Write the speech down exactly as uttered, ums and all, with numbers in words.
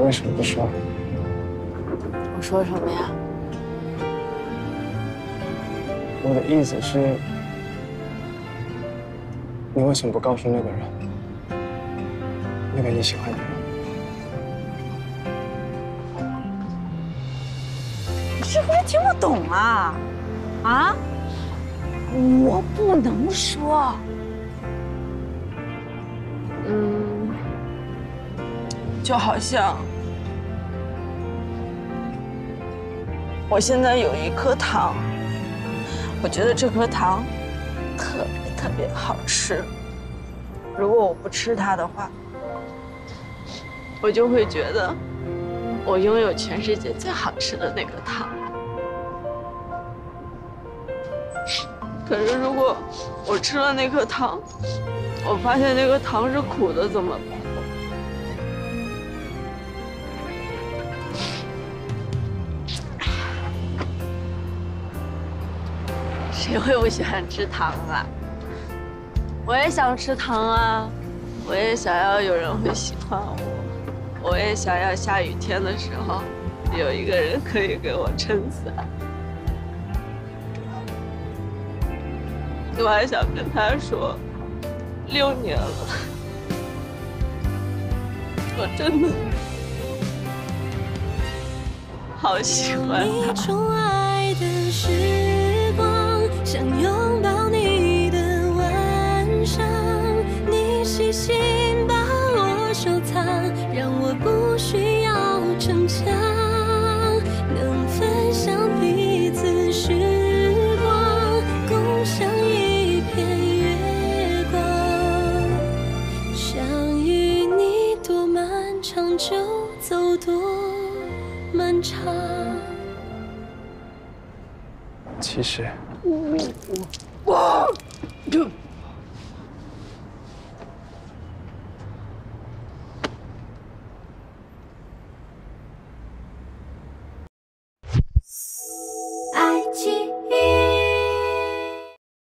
为什么不说？ 我说什么呀？ 我的意思是，你为什么不告诉那个人，那个你喜欢的人？ 你是不是听不懂啊？啊？我不能说。嗯，就好像我现在有一颗糖，我觉得这颗糖特别特别好吃。如果我不吃它的话，我就会觉得我拥有全世界最好吃的那颗糖。可是如果我吃了那颗糖，我发现那颗糖是苦的，怎么办？谁会不喜欢吃糖啊？我也想吃糖啊，我也想要有人会喜欢我，我也想要下雨天的时候有一个人可以给我撑伞。我还想跟他说，六年了，我真的好喜欢他。 宠爱的时光，想拥抱你的晚上，你细心把我收藏，让我不需要逞强，能分享彼此时光，共享一片月光，想与你多漫长就走多漫长。 其实， 哇，就。